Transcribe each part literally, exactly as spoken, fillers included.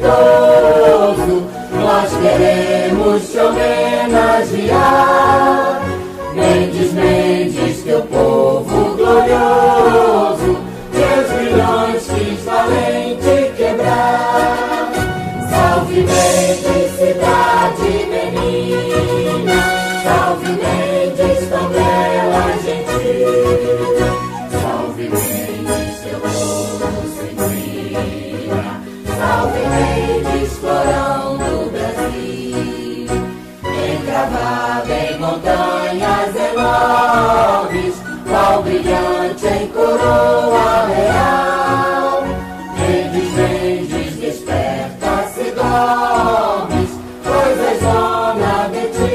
idoso, nós queremos te homenagear. Mendes, Mendes, teu povo glorioso, teus grilhões quis valente quebrar. Salve Mendes, cidade menina, salve Mendes, tão bela gentil. Salve Mendes, teu povo se inclina, salve Mendes, florão do Brasil. Encravado em montanhas enormes, qual brilhante em coroa real. Mendes, Mendes, desperta se dormes, pois és dona de ti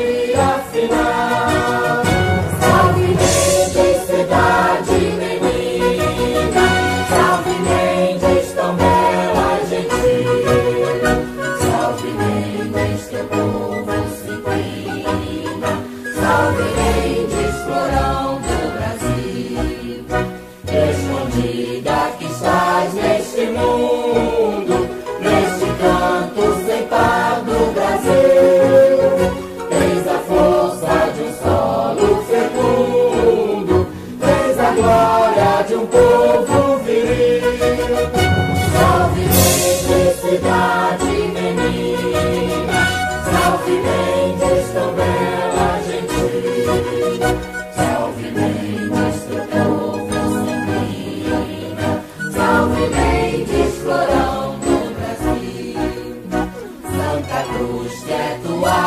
afinal. Salve Mendes, cidade menina, salve Mendes, tão bela gentil. Salve Mendes, teu povo se inclina, salve Mendes, florão do Brasil. Escondida que estás neste mundo, neste canto sem par do Brasil. Tens a força de um solo fecundo, tens a glória de um povo viril. Salve Mendes, cidade menina, salve Mendes, tão bela gentil. Salve Mendes, teu povo se inclina, salve Mendes, florão do Brasil. Santa Cruz, que é tua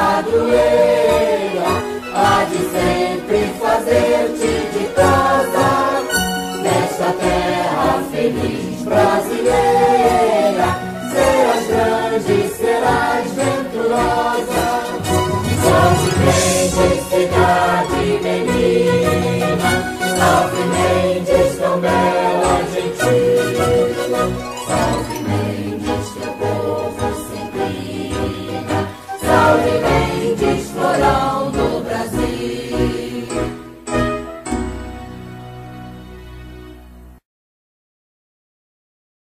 padroeira, há de sempre fazer-te de casa, nesta terra feliz brasileira. Serás grande, serás venturosa. Salve Mendes, cidade menina, salve Mendes, tão bela gentil. Salve Mendes, teu povo se inclina, salve Mendes.